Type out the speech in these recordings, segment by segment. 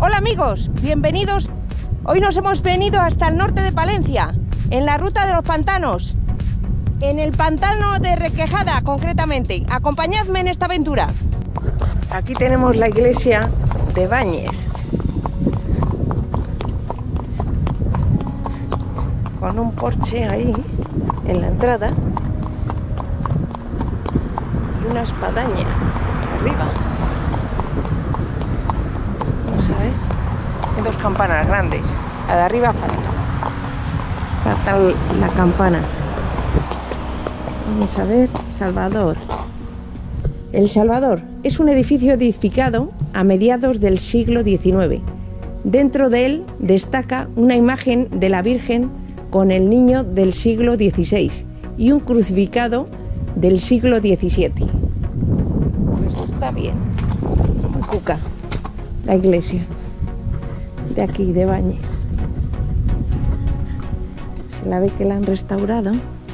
Hola amigos, bienvenidos. Hoy nos hemos venido hasta el norte de Palencia, en la ruta de los pantanos, en el pantano de Requejada concretamente. Acompañadme en esta aventura. Aquí tenemos la iglesia de Bañes, con un porche ahí en la entrada y una espadaña arriba. Vamos a ver, hay dos campanas grandes. La de arriba falta la campana. Vamos a ver, Salvador. El Salvador es un edificio edificado a mediados del siglo XIX. Dentro de él destaca una imagen de la Virgen con el niño del siglo XVI y un crucificado del siglo XVII. Pues está bien. Muy cuca la iglesia de aquí, de Bañes. Se la ve que la han restaurado.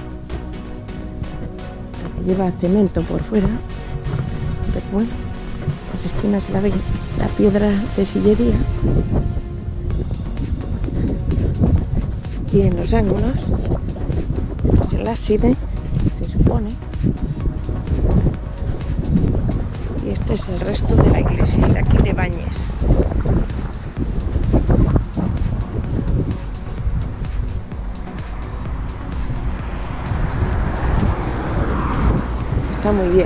Lleva cemento por fuera, pero bueno, las esquinas se la ve la piedra de sillería. Y en los ángulos, este es el ábside, se supone. Y este es el resto de la iglesia de aquí de Bañes. Está muy bien.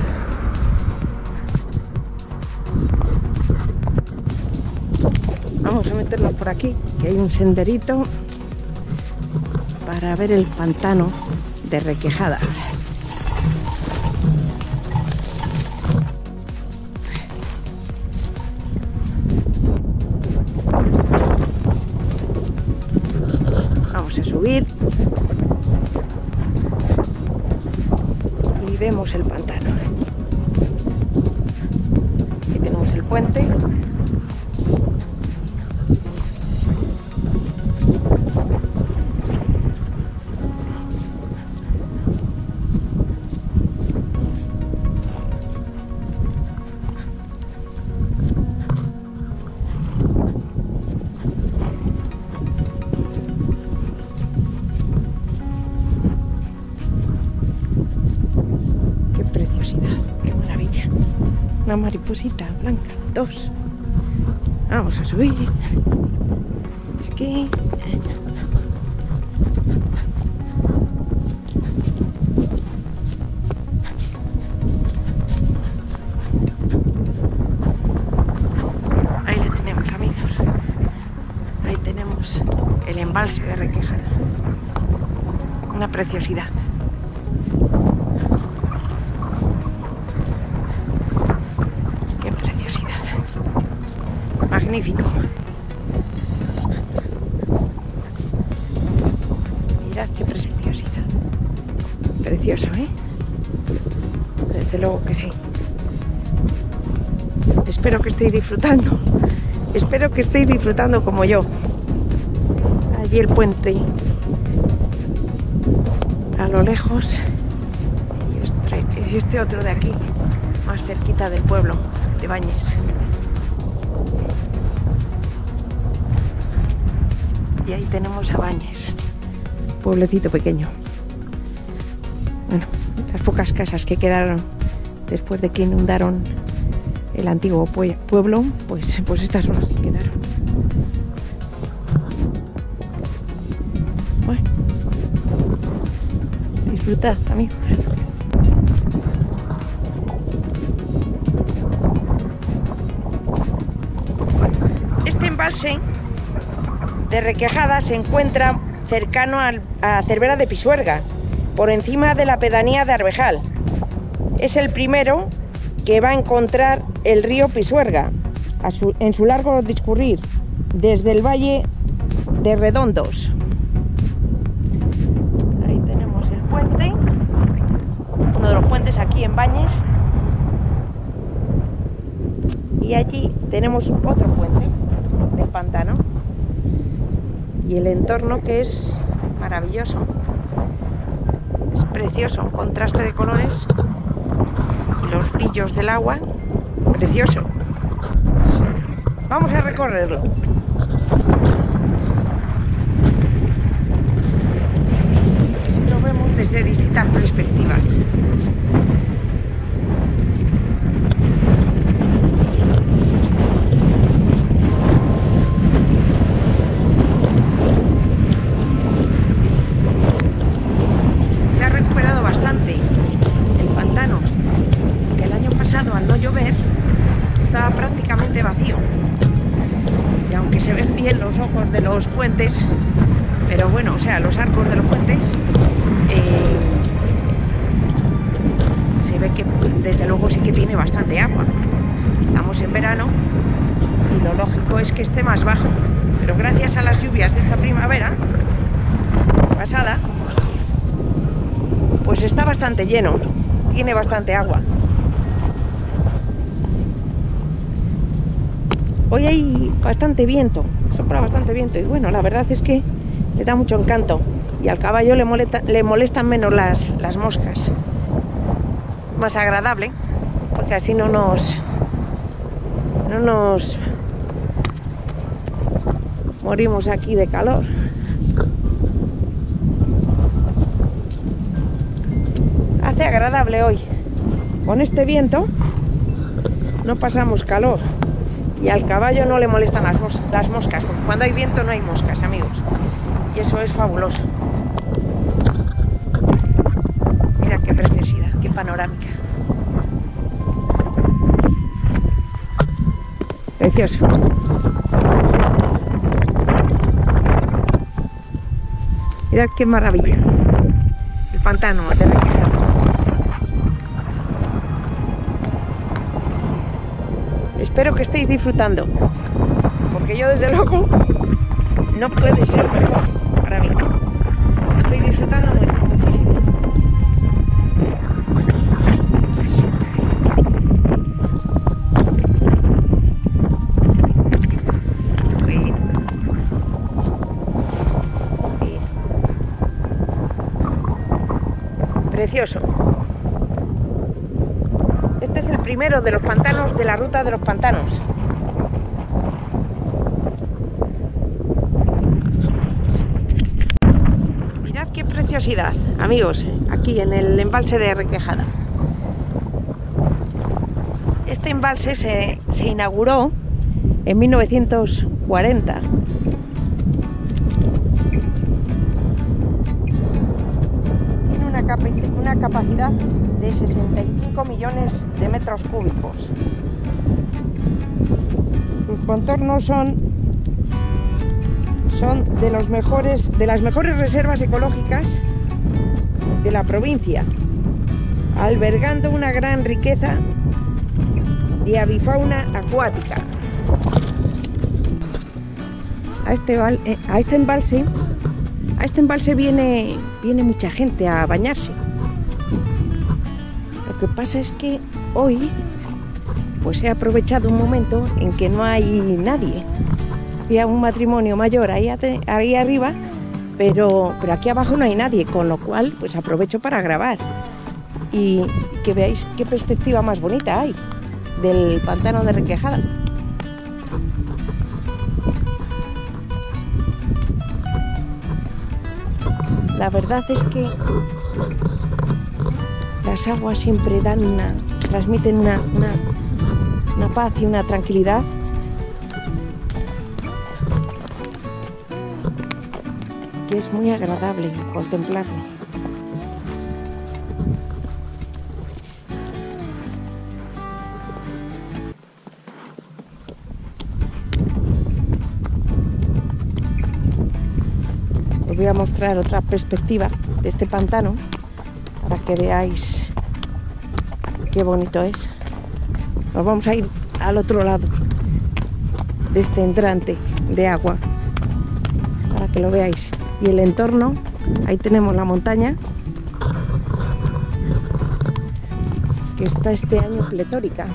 Vamos a meternos por aquí, que hay un senderito para ver el pantano de Requejada. Vamos a subir y vemos el pantano. Aquí tenemos el puente. Una mariposita blanca, dos. Vamos a subir. Aquí. Ahí le tenemos, amigos. Ahí tenemos el embalse de Requejada. Una preciosidad. Magnífico. Mirad qué preciosidad. Precioso, ¿eh? Desde luego que sí. Espero que estéis disfrutando. Espero que estéis disfrutando como yo. Allí el puente. A lo lejos. Y este otro de aquí. Más cerquita del pueblo de Bañes. Y ahí tenemos a Bañes, pueblecito pequeño. Bueno, las pocas casas que quedaron después de que inundaron el antiguo pueblo, pues estas son las que quedaron. Bueno, disfrutad, amigos. Este embalse de Requejada se encuentra cercano a Cervera de Pisuerga, por encima de la pedanía de Arbejal. Es el primero que va a encontrar el río Pisuerga en su largo discurrir desde el valle de Redondos. Ahí tenemos el puente, uno de los puentes aquí en Bañes, y allí tenemos otro puente del pantano. Y el entorno, que es maravilloso, es precioso, un contraste de colores y los brillos del agua, precioso. Vamos a recorrerlo. Así lo vemos desde distintas perspectivas. Se ha recuperado bastante el pantano, que el año pasado, al no llover, estaba prácticamente vacío. Y aunque se ven bien los ojos de los puentes, pero bueno, o sea, los arcos de los puentes, se ve que desde luego sí que tiene bastante agua. Estamos en verano y lo lógico es que esté más bajo, pero gracias a las lluvias de esta primavera pasada, pues está bastante lleno, tiene bastante agua. Hoy hay bastante viento, sopla bastante viento y bueno, la verdad es que le da mucho encanto y al caballo le molestan menos las moscas. Más agradable, porque así no nos morimos aquí de calor. Hace agradable hoy. Con este viento no pasamos calor. Y al caballo no le molestan las moscas, porque cuando hay viento no hay moscas, amigos. Y eso es fabuloso. Mira qué preciosidad, qué panorámica. Precioso. Mirad qué maravilla. El pantano de Requejada. Espero que estéis disfrutando, porque yo desde luego no puede ser mejor para mí. Estoy disfrutando muchísimo. Bien. Precioso. Este es el primero de los pantanos de la ruta de los pantanos. Mirad qué preciosidad, amigos, aquí en el embalse de Requejada. Este embalse se inauguró en 1940. Tiene una capacidad de 65 millones de metros cúbicos. Sus contornos son de las mejores reservas ecológicas de la provincia, albergando una gran riqueza de avifauna acuática. A este embalse viene mucha gente a bañarse. Lo que pasa es que hoy pues he aprovechado un momento en que no hay nadie. Había un matrimonio mayor ahí arriba, pero aquí abajo no hay nadie, con lo cual pues aprovecho para grabar y que veáis qué perspectiva más bonita hay del pantano de Requejada. La verdad es que las aguas siempre transmiten una paz y una tranquilidad que es muy agradable contemplarlo. Os voy a mostrar otra perspectiva de este pantano para que veáis qué bonito es. Nos vamos a ir al otro lado de este entrante de agua para que lo veáis. Y el entorno, ahí tenemos la montaña, que está este año pletórica,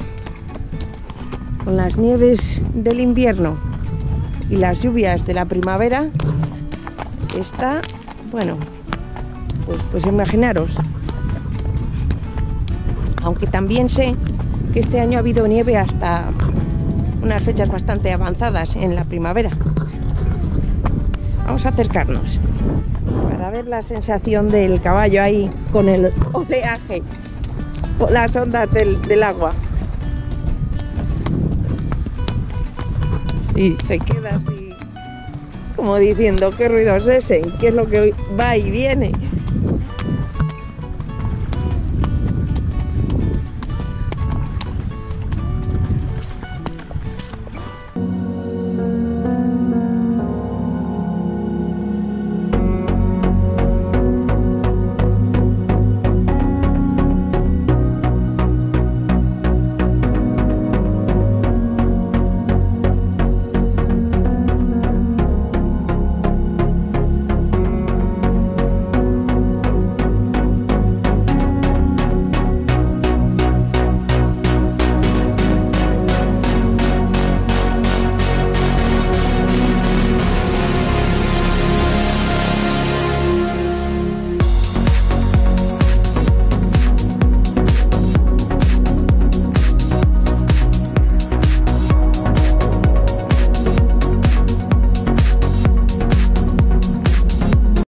con las nieves del invierno y las lluvias de la primavera. Está, bueno, pues imaginaros. Aunque también sé que este año ha habido nieve hasta unas fechas bastante avanzadas en la primavera. Vamos a acercarnos para ver la sensación del caballo ahí con el oleaje, con las ondas del agua. Sí, se queda así como diciendo, ¿qué ruido es ese? ¿Qué es lo que va y viene?